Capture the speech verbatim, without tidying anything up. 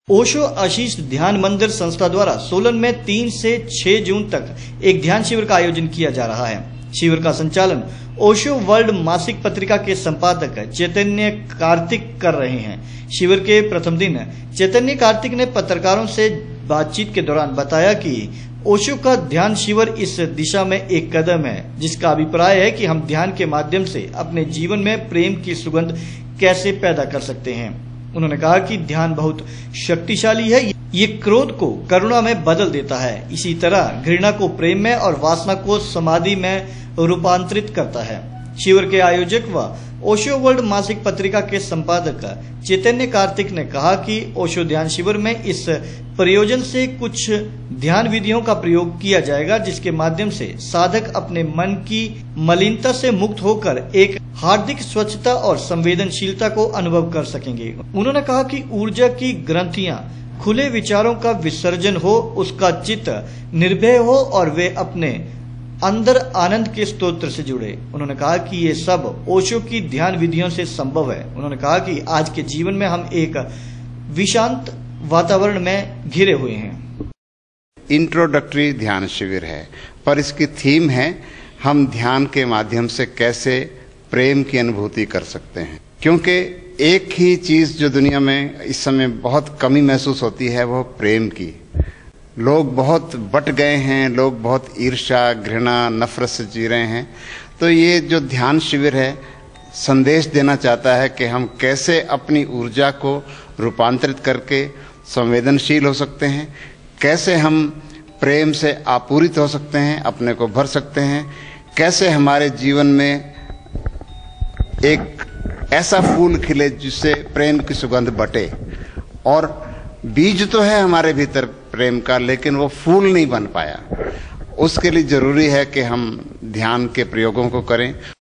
ओशो आशीष ध्यान मंदिर संस्था द्वारा सोलन में तीन से छह जून तक एक ध्यान शिविर का आयोजन किया जा रहा है। शिविर का संचालन ओशो वर्ल्ड मासिक पत्रिका के संपादक चैतन्य कार्तिक कर रहे हैं। शिविर के प्रथम दिन चैतन्य कार्तिक ने पत्रकारों से बातचीत के दौरान बताया कि ओशो का ध्यान शिविर इस दिशा में एक कदम है, जिसका अभिप्राय है कि हम ध्यान के माध्यम से अपने जीवन में प्रेम की सुगंध कैसे पैदा कर सकते हैं। उन्होंने कहा कि ध्यान बहुत शक्तिशाली है, ये क्रोध को करुणा में बदल देता है, इसी तरह घृणा को प्रेम में और वासना को समाधि में रूपांतरित करता है। शिविर के आयोजक व ओशो वर्ल्ड मासिक पत्रिका के संपादक चैतन्य कार्तिक ने कहा कि ओशो ध्यान शिविर में इस प्रयोजन से कुछ ध्यान विधियों का प्रयोग किया जाएगा, जिसके माध्यम से साधक अपने मन की मलिनता से मुक्त होकर एक हार्दिक स्वच्छता और संवेदनशीलता को अनुभव कर सकेंगे। उन्होंने कहा कि ऊर्जा की ग्रंथियां खुले विचारों का विसर्जन हो, उसका चित्त निर्भय हो और वे अपने अंदर आनंद के स्तोत्र से जुड़े। उन्होंने कहा कि ये सब ओशो की ध्यान विधियों से संभव है। उन्होंने कहा कि आज के जीवन में हम एक विशांत वातावरण में घिरे हुए हैं। इंट्रोडक्टरी ध्यान शिविर है, पर इसकी थीम है हम ध्यान के माध्यम से कैसे प्रेम की अनुभूति कर सकते हैं। क्योंकि एक ही चीज जो दुनिया में इस समय बहुत कमी महसूस होती है वो प्रेम की। लोग बहुत बट गए हैं, लोग बहुत ईर्ष्या, घृणा, नफरत से जी रहे हैं। तो ये जो ध्यान शिविर है संदेश देना चाहता है कि हम कैसे अपनी ऊर्जा को रूपांतरित करके संवेदनशील हो सकते हैं, कैसे हम प्रेम से आपूरित हो सकते हैं, अपने को भर सकते हैं, कैसे हमारे जीवन में एक ऐसा फूल खिले जिससे प्रेम की सुगंध बटे। और बीज तो है हमारे भीतर प्रेम का, लेकिन वो फूल नहीं बन पाया। उसके लिए जरूरी है कि हम ध्यान के प्रयोगों को करें।